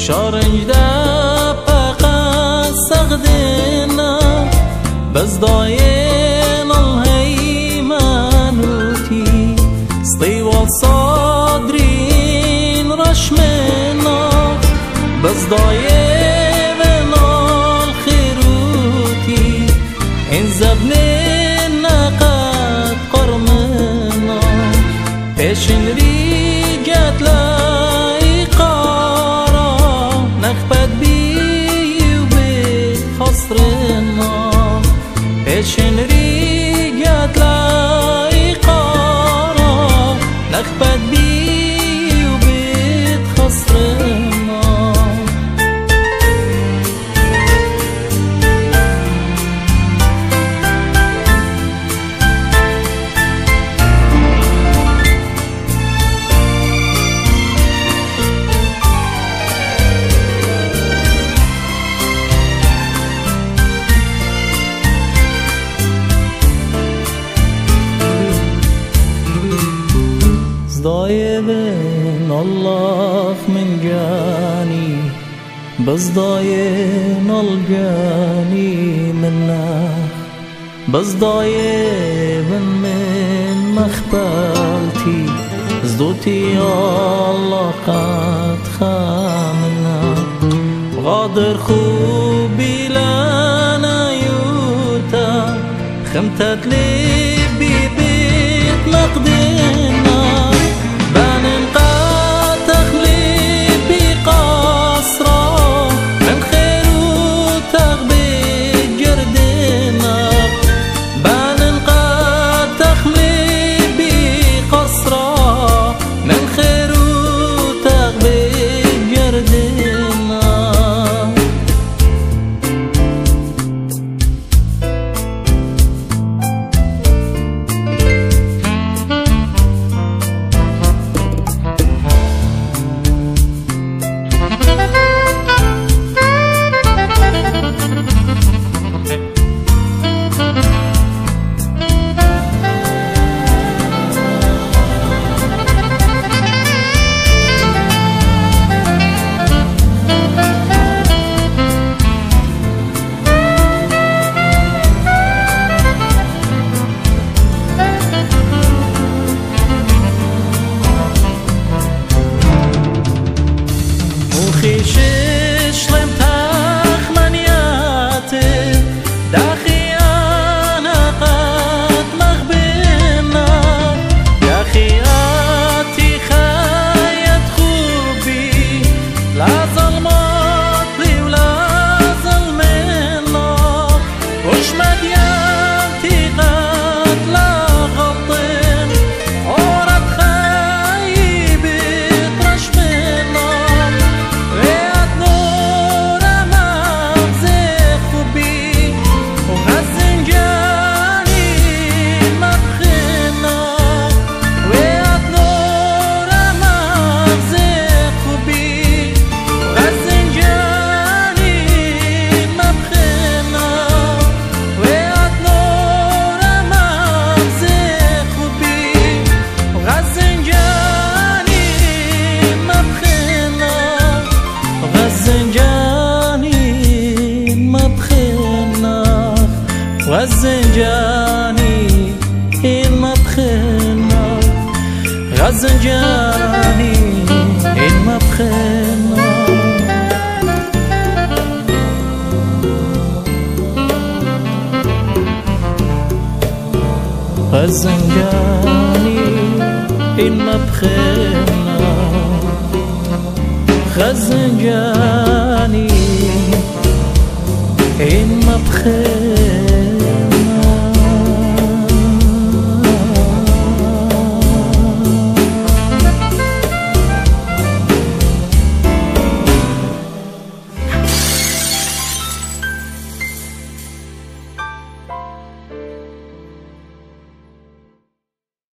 شارنجده فقط سغدنا بزداين الهيمنوتي سطيوال صادرين رشمنا بزداين الخيروتي انزبننا قد قرمنا پیشن ريجات لاي قارا نخبت بي وبيت خسرنا پیشن ريجات لاي قارا نخبت بي وبيت خسرنا بزداين الله من جاني بزداين الجاني منك بزداين من مخبلتي زدوتي الله قد خامنا غادر خوبي لنا يوتا خمتت لي ببيت مقدنا غزنجاني إن ما بخنا غزنجاني إن ما بخنا غزنجاني إن ما بخنا غزنجاني إن ما بخنا